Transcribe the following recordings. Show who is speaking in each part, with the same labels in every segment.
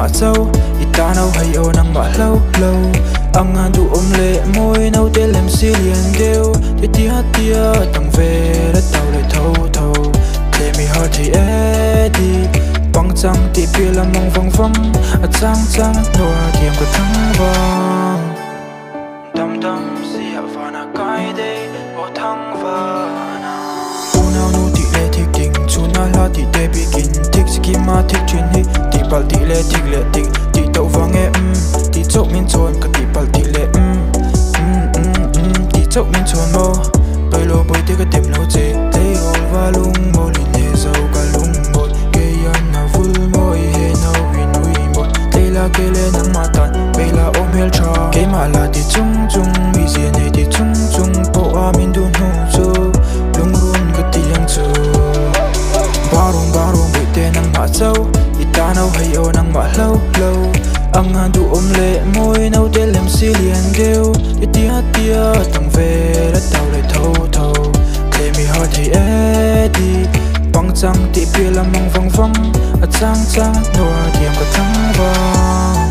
Speaker 1: mã châu ita nâu hay ô nang mã lâu lâu ang an du lệ môi nâu tê lem xi liền kêu thì tia tang về đất tàu lại thâu thâu để mi hơi thì đi băng trăng thì bia làm mong văng văng trăng trăng nua kiếm có thăng vang đâm đâm xia vana cái đây ô thăng vana u nào nu thì lệ thì kinh chu na la thì để begin thích ski ma thích chuyên hi thì bal thì lệ thì tàu vang em thì chốc min chôn cái thì bal thì lệ thì chốc min chôn mô bơi lô bơi tới cái tiệm nấu chế thấy gol và lung mô liền nhẹ dâu cả lung một cây ăn na vui môi hè nâu vì núi một đây là cây lên nắng mà tàn bây là ôm hel cho cây mà là thì chung chung vì gì này thì chung chung bộ à mình đun hú chu lung run cái tí lăng chu barung bị tên nắng mà châu ita nâu hay ô nắng mà lâu lâu ang an du lệ môi nâu tê lem xi liền kêu thì tia tang về đất tàu lại thâu thâu để mi hơi thì đi băng trăng thì bia làm mong văng văng trăng trăng nua kiếm có thăng vang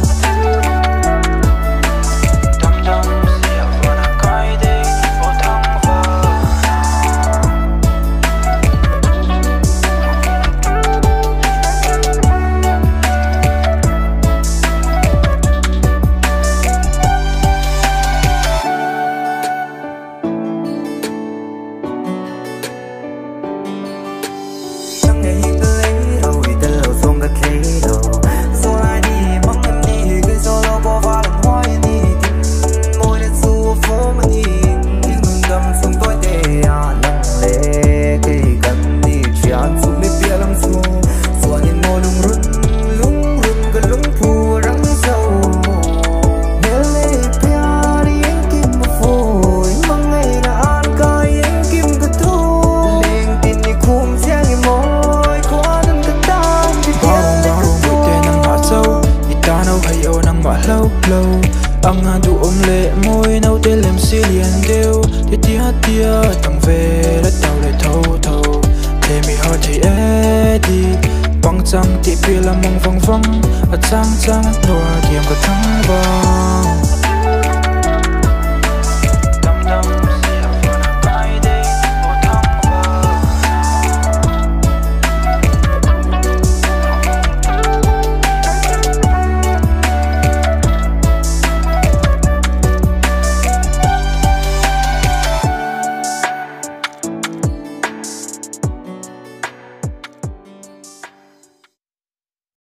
Speaker 1: lâu lâu ang an du lệ môi nâu tê lem xi liền kêu thì tia tang về đất tàu lại thâu thâu để mi hơi thì đi băng trăng thì bia làm mong văng văng trăng trăng nua kiếm có thăng vang